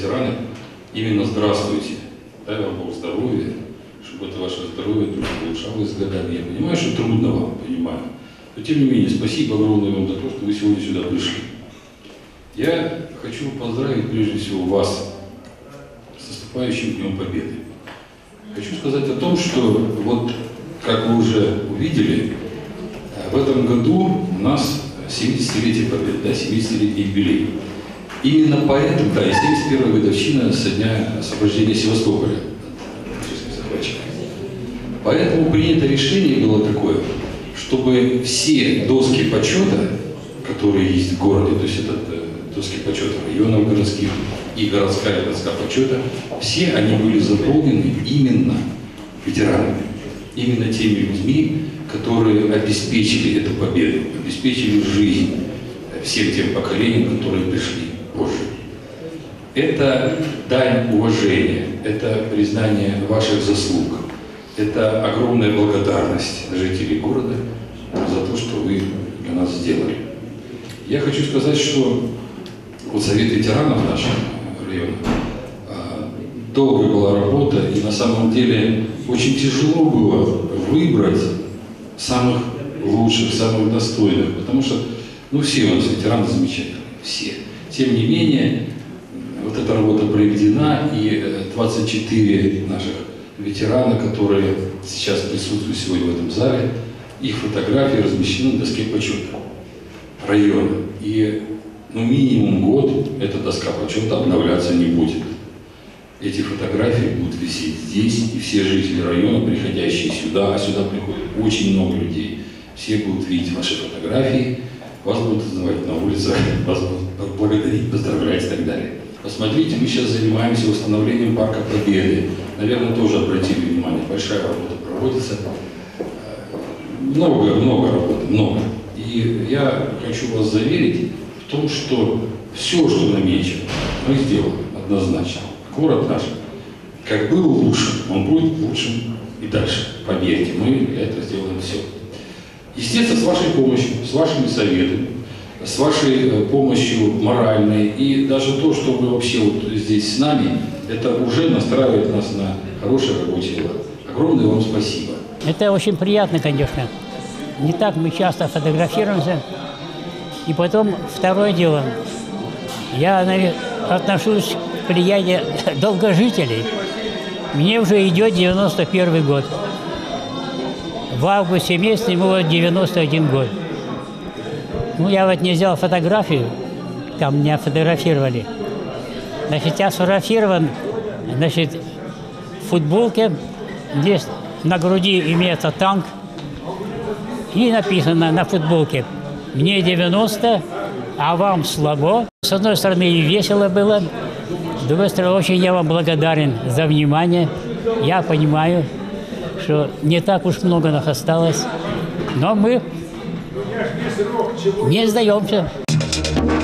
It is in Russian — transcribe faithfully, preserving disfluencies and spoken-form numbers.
ветераны, именно здравствуйте. Дай вам Бог здоровья, чтобы это ваше здоровье улучшалось с годами. Я понимаю, что трудно вам, понимаю. Но тем не менее, спасибо огромное вам за то, что вы сегодня сюда пришли. Я хочу поздравить прежде всего вас с наступающим Днем Победы. Хочу сказать о том, что вот, как вы уже увидели, в этом году у нас семидесятилетие Победы, да, семидесятилетний юбилей. Именно поэтому, да, и семьдесят первая годовщина со дня освобождения Севастополя от фашистских захватчиков. Поэтому принято решение было такое, чтобы все доски почета, которые есть в городе, то есть это доски почета районов городских и городская доска почета, все они были заполнены именно ветеранами, именно теми людьми, которые обеспечили эту победу, обеспечили жизнь всем тем поколениям, которые пришли позже. Это дань уважения, это признание ваших заслуг, это огромная благодарность жителей города за то, что вы для нас сделали. Я хочу сказать, что вот Совет ветеранов нашего района, долго была работа, и на самом деле очень тяжело было выбрать самых лучших, самых достойных, потому что, ну, все у нас ветераны замечательные, все. Тем не менее, вот эта работа проведена, и двадцать четыре наших ветерана, которые сейчас присутствуют сегодня в этом зале, их фотографии размещены на доске почета района. И, ну, минимум год эта доска почета обновляться не будет. Эти фотографии будут висеть здесь, и все жители района, приходящие сюда, а сюда приходит очень много людей, все будут видеть ваши фотографии, вас будут называть на улицах, вас будут благодарить, поздравлять и так далее. Посмотрите, мы сейчас занимаемся восстановлением Парка Победы. Наверное, тоже обратили внимание, большая работа проводится. Много, много работы, много. И я хочу вас заверить в том, что все, что намечено, мы сделаем однозначно. Город наш, как был лучшим, он будет лучшим и дальше. Поверьте, мы для этого сделаем все. Естественно, с вашей помощью, с вашими советами, с вашей помощью моральной, и даже то, что вы вообще вот здесь с нами, это уже настраивает нас на хороший рабочий лад. Огромное вам спасибо. Это очень приятно, конечно. Не так мы часто фотографируемся. И потом второе дело. Я, наверное, отношусь к плеяде долгожителей. Мне уже идет девяносто первый год. В августе месяце ему вот девяносто один год. Ну, я вот не взял фотографию, там меня фотографировали. Значит, я сфотографирован, значит, в футболке. Здесь на груди имеется танк. И написано на футболке: мне девяносто, а вам слабо. С одной стороны, и весело было, с другой стороны, очень я вам благодарен за внимание. Я понимаю, что не так уж много нас осталось, но мы не сдаемся.